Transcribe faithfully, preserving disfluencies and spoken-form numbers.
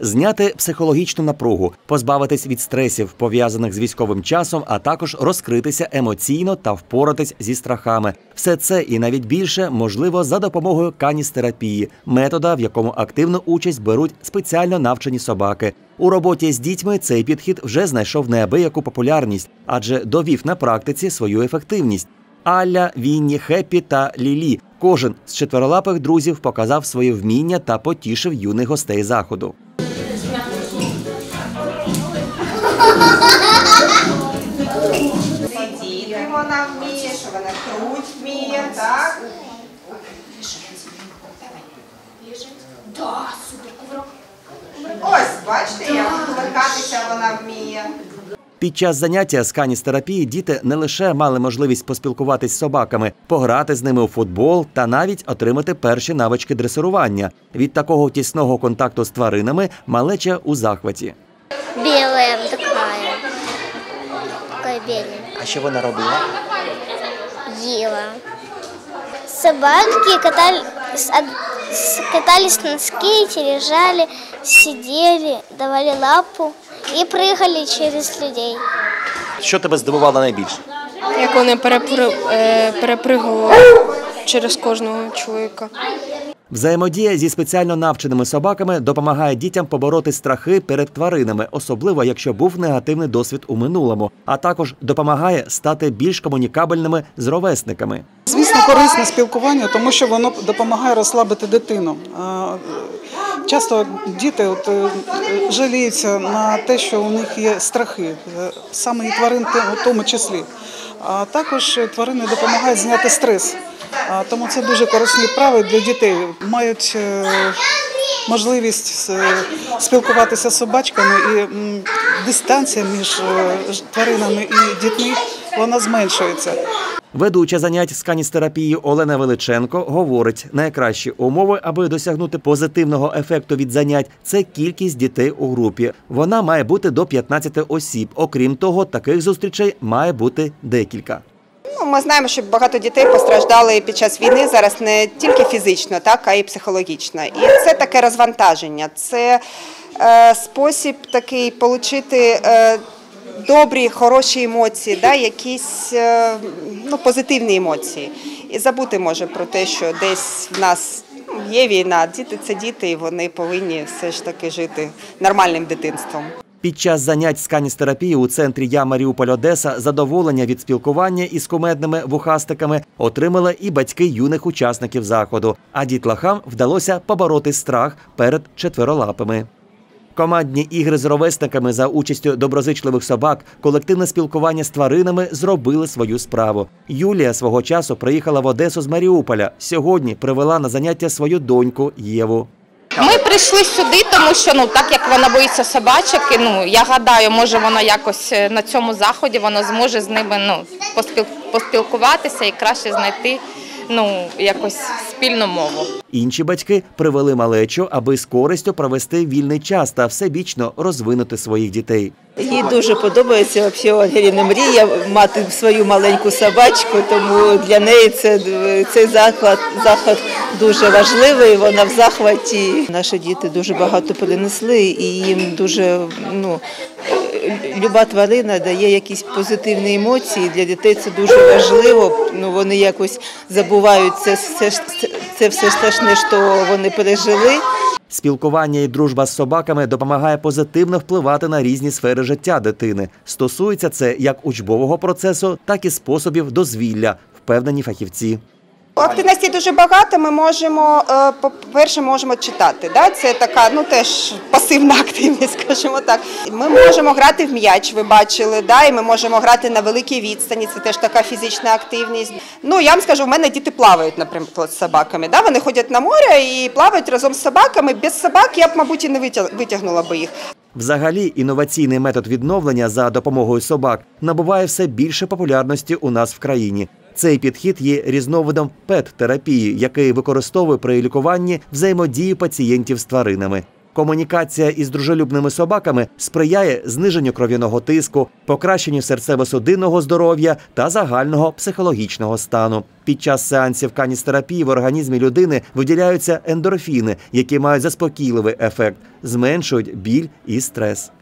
зняти психологічну напругу, позбавитись від стресів, пов'язаних з військовим часом, а також розкритися емоційно та впоратись зі страхами. Все це і навіть більше можливо за допомогою каністерапії, метода, в якому активну участь беруть спеціально навчені собаки. У роботі з дітьми цей підхід вже знайшов неабияку популярність, адже довів на практиці свою ефективність. Алля, Вінні, Хеппі та Лілі – кожен з чотирилапих друзів показав своє вміння та потішив юних гостей заходу. Сидіти вона вміє, що вона круть вміє, так? Ось, бачите, як кувыркатися вона вміє. Під час заняття з каністерапії діти не лише мали можливість поспілкуватись з собаками, пограти з ними у футбол та навіть отримати перші навички дресирування. Від такого тісного контакту з тваринами малеча у захваті. Біла така. Така біленька. А що вона робила? Їла. Собаки катали, катались на скейте, лежали, сидели, давали лапу і пригали через людей. Що тебе здивувало найбільше? Як вони перепригували через кожного чоловіка. Взаємодія зі спеціально навченими собаками допомагає дітям побороти страхи перед тваринами, особливо якщо був негативний досвід у минулому, а також допомагає стати більш комунікабельними з ровесниками. Звісно, корисне спілкування, тому що воно допомагає розслабити дитину. Часто діти от, жаліються на те, що у них є страхи, саме і тварин в тому числі. А також тварини допомагають зняти стрес. Тому це дуже корисні вправи для дітей. Мають можливість спілкуватися з собачками, і дистанція між тваринами і дітьми вона зменшується. Ведуча занять з каністерапії Олена Величенко говорить, найкращі умови, аби досягнути позитивного ефекту від занять – це кількість дітей у групі. Вона має бути до п'ятнадцяти осіб. Окрім того, таких зустрічей має бути декілька. Ми знаємо, що багато дітей постраждали під час війни зараз не тільки фізично, так, а й психологічно. І це таке розвантаження, це е, спосіб такий отримати е, добрі, хороші емоції, да, якісь е, ну, позитивні емоції. І забути може про те, що десь в нас є війна, діти – це діти, і вони повинні все ж таки жити нормальним дитинством. Під час занять з каністерапії у центрі «Я Маріуполь Одеса» задоволення від спілкування із кумедними вухастиками отримали і батьки юних учасників заходу, а дітлахам вдалося побороти страх перед четверолапими. Командні ігри з ровесниками за участю доброзичливих собак, колективне спілкування з тваринами зробили свою справу. Юлія свого часу приїхала в Одесу з Маріуполя. Сьогодні привела на заняття свою доньку Єву. Ми прийшли сюди, тому що, ну, так як вона боїться собачок, ну, я гадаю, може вона якось на цьому заході вона зможе з ними, ну, поспіл... поспілкуватися і краще знайти, ну, якось спільну мову. Інші батьки привели малечу, аби з користю провести вільний час та всебічно розвинути своїх дітей. Їй дуже подобається, взагалі, Ангеліна мрія мати свою маленьку собачку, тому для неї це, цей заклад, заход дуже важливий, вона в захваті. Наші діти дуже багато принесли і їм дуже, ну, люба тварина дає якісь позитивні емоції, для дітей це дуже важливо, ну, вони якось забувають це, це, це все страшне, що вони пережили. Спілкування і дружба з собаками допомагає позитивно впливати на різні сфери життя дитини. Стосується це як учбового процесу, так і способів дозвілля, впевнені фахівці. Активності дуже багато, ми можемо, по-перше, можемо читати, да? Це така, ну теж пасивна активність, скажімо так. Ми можемо грати в м'яч, ви бачили, да? І ми можемо грати на великій відстані, це теж така фізична активність. Ну, я вам скажу, в мене діти плавають, наприклад, з собаками, да? Вони ходять на море і плавають разом з собаками. Без собак я б, мабуть, і не витягнула би їх. Взагалі, інноваційний метод відновлення за допомогою собак набуває все більше популярності у нас в країні. Цей підхід є різновидом пет-терапії, який використовує при лікуванні взаємодію пацієнтів з тваринами. Комунікація із дружелюбними собаками сприяє зниженню кров'яного тиску, покращенню серцево-судинного здоров'я та загального психологічного стану. Під час сеансів каністерапії в організмі людини виділяються ендорфіни, які мають заспокійливий ефект, зменшують біль і стрес.